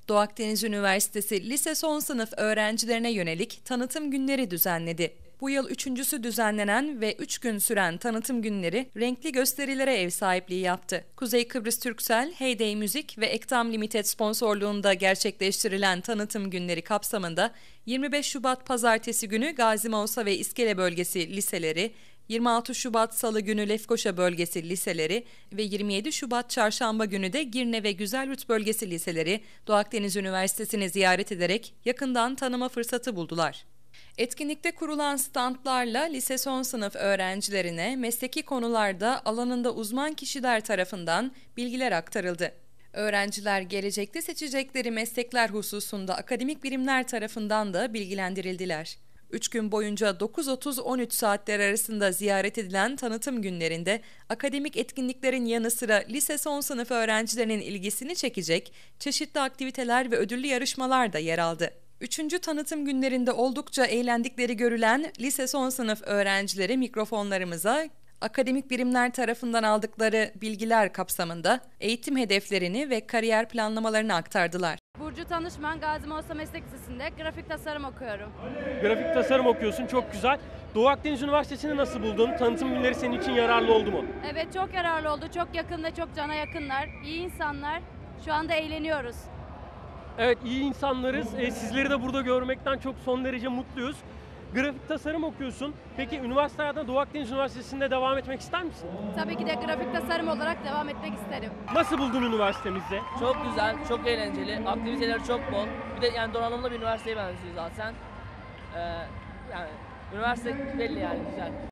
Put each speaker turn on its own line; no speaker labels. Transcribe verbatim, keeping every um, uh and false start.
Doğu Akdeniz Üniversitesi lise son sınıf öğrencilerine yönelik tanıtım günleri düzenledi. Bu yıl üçüncüsü düzenlenen ve üç gün süren tanıtım günleri renkli gösterilere ev sahipliği yaptı. Kuzey Kıbrıs Türksel, Heyday Müzik ve Ektam Limited sponsorluğunda gerçekleştirilen tanıtım günleri kapsamında yirmi beş Şubat Pazartesi günü Gazi Mausa ve İskele bölgesi liseleri, yirmi altı Şubat Salı günü Lefkoşa bölgesi liseleri ve yirmi yedi Şubat Çarşamba günü de Girne ve Güzelyurt bölgesi liseleri Doğu Akdeniz Üniversitesi'ni ziyaret ederek yakından tanıma fırsatı buldular. Etkinlikte kurulan standlarla lise son sınıf öğrencilerine mesleki konularda alanında uzman kişiler tarafından bilgiler aktarıldı. Öğrenciler gelecekte seçecekleri meslekler hususunda akademik birimler tarafından da bilgilendirildiler. Üç gün boyunca dokuz otuz on üç saatler arasında ziyaret edilen tanıtım günlerinde akademik etkinliklerin yanı sıra lise son sınıf öğrencilerinin ilgisini çekecek çeşitli aktiviteler ve ödüllü yarışmalar da yer aldı. Üçüncü tanıtım günlerinde oldukça eğlendikleri görülen lise son sınıf öğrencileri mikrofonlarımıza akademik birimler tarafından aldıkları bilgiler kapsamında eğitim hedeflerini ve kariyer planlamalarını aktardılar.
Burcu Tanışman, Gazi Mausa Meslek Lisesi'nde grafik tasarım okuyorum.
Grafik tasarım okuyorsun, çok güzel. Doğu Akdeniz Üniversitesi'ni nasıl buldun? Tanıtım günleri senin için yararlı oldu mu?
Evet, çok yararlı oldu. Çok yakın ve çok cana yakınlar. İyi insanlar. Şu anda eğleniyoruz.
Evet, iyi insanlarız. E, sizleri de burada görmekten çok son derece mutluyuz. Grafik tasarım okuyorsun. Peki üniversite hayatına Doğu Akdeniz Üniversitesi'nde devam etmek ister misin?
Tabii ki de grafik tasarım olarak devam etmek isterim.
Nasıl buldun üniversitemizde?
Çok güzel, çok eğlenceli. Aktiviteler çok bol. Bir de yani donanımlı bir üniversiteye benziyor zaten. Ee, yani üniversite belli yani güzel.